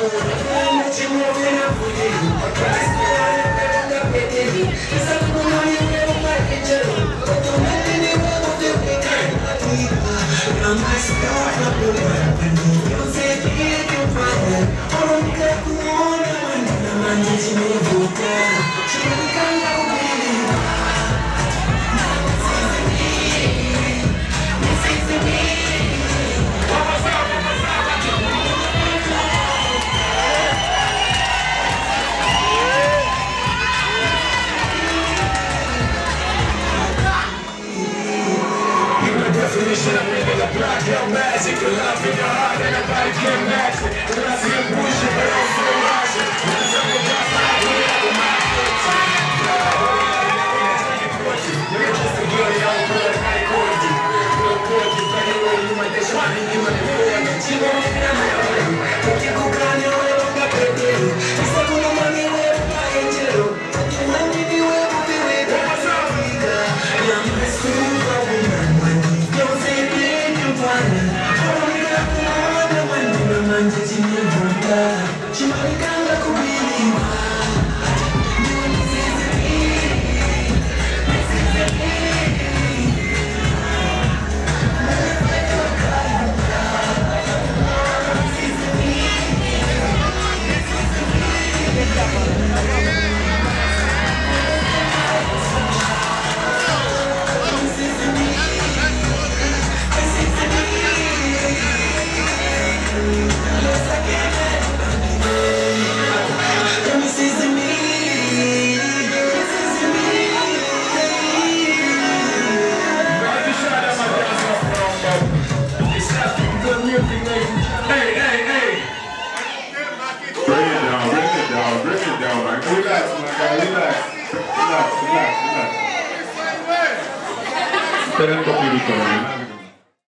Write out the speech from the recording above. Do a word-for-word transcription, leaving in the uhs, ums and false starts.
Definition of living a black girl magic. The love in your heart and nobody can match it. When I see a bullshit, but I don't see a logic. When I see a drop, I put it up with my foot. You're just a girl, you don't put it like quarter. You're a quarter, you're funny, you might be shiny, you might be real. You won't even have my own. Porque com carne eu não vou perder. Isso é como uma minha web, pai, entendeu? You want me, you will be with me. What's up, nigga? I'm my superwoman. Hey, hey, hey! Bring it down, bring it down, bring it down, man. Relax, my guy, relax. Relax, relax, relax. Espera un poquito, man.